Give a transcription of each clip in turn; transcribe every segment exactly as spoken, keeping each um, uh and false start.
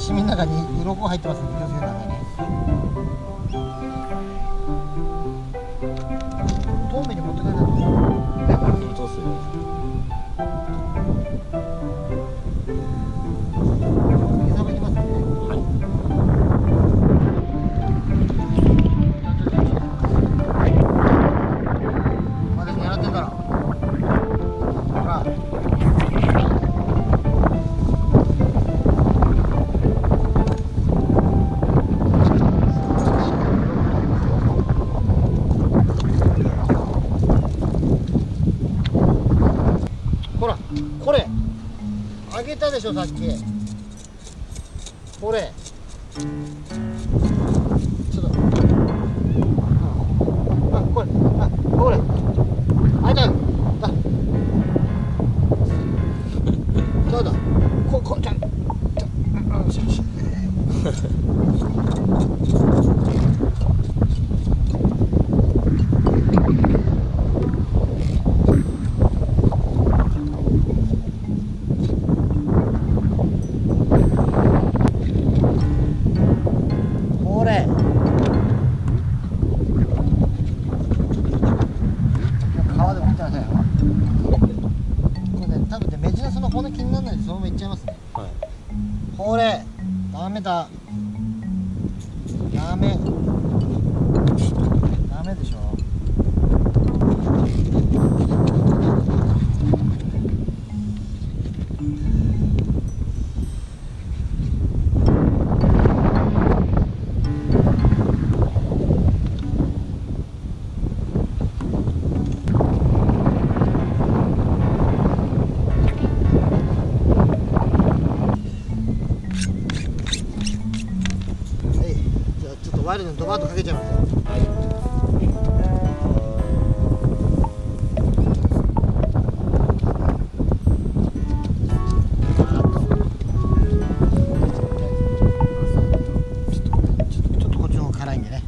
刺身の中に鱗入ってますんで気をつけてくださいね。遠目に持って帰らないと。 そうっすよ。 水幅いきますね。 はい。 私狙ってんだろ。ほら。ほら、これあげたでしょさっき。これちょっと、あ、これ、あ、これあいたよ。あ、そうだ、こ、こ、ちゃん、ちゃん、あ、よしよし。これ川でも見てくださいよ。これね、多分ね、メジナスの骨気にならないでそのままいっちゃいますね。 はい。 これダメだ、ダメダメでしょ。ワイルドにドバッとかけちゃいますよ。 はい。 ちょっとこれちょっとちょっとこっちの方が辛いんでね。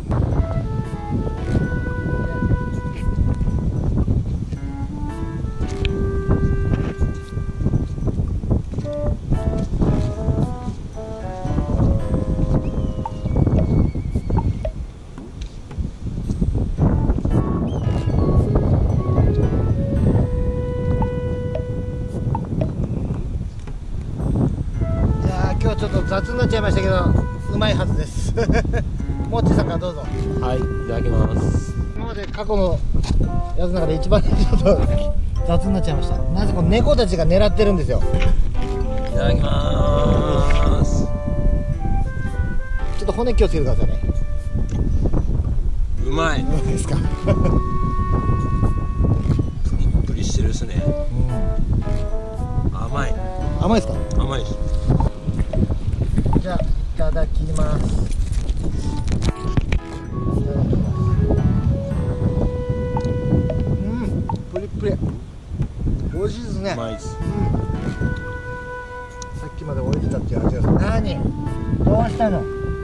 今日ちょっと雑になっちゃいましたけどうまいはずですもっちさんからどうぞ。 はい、いただきます。 今まで過去のやつの中で一番ちょっと雑になっちゃいました。なぜこの猫たちが狙ってるんですよ。 いただきます。 ちょっと骨気をつけてくださいね。 うまい。 どうですかプリップリしてるっすね。 うん、 甘い。 甘いですか。 甘いです。 じゃあいただきます。いただきます。うん、プリップリ。美味しいですね。 うまいです。 うん、さっきまで置いてたっていう味がする。何？どうしたの？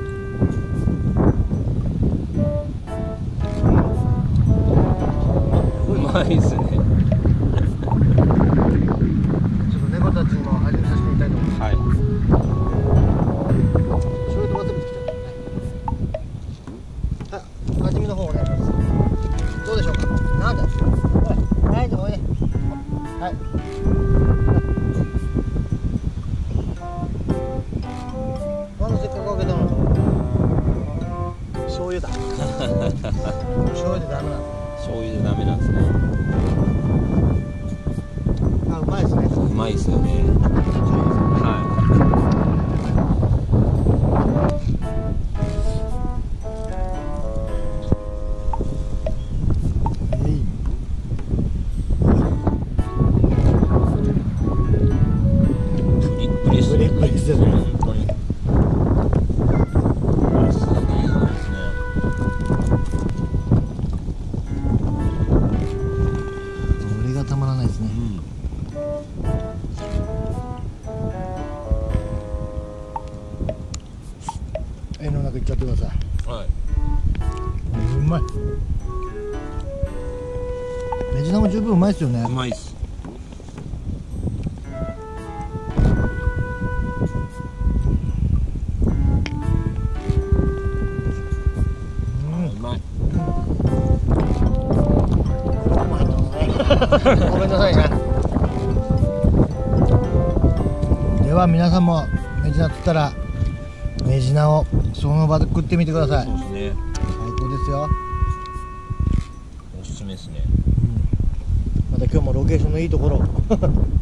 うまいですね。 ちょっと猫たちにも味見させてみたいと思います。 はい。 醤油とわさびつけちゃったね。あ、味見の方お願いします。どうでしょうか。なんだ。ほら、はい、おいで。はい。なんでせっかく開けたの。醤油だ。醤油でダメなの。 醤油でダメなんですね。 あ、うまいですね。 うまいですよね。はプリップリですね。プリップリですよね。 い。本当に。 これがたまらないですね。絵の中いっちゃってください。 はい。 うまい。メジナも十分うまいですよね。 うまいっす。 ごめんなさいね。では皆さんもメジナ釣ったらメジナをその場で食ってみてください。 そうですね。 最高ですよ。 おすすめですね。 また今日もロケーションのいいところ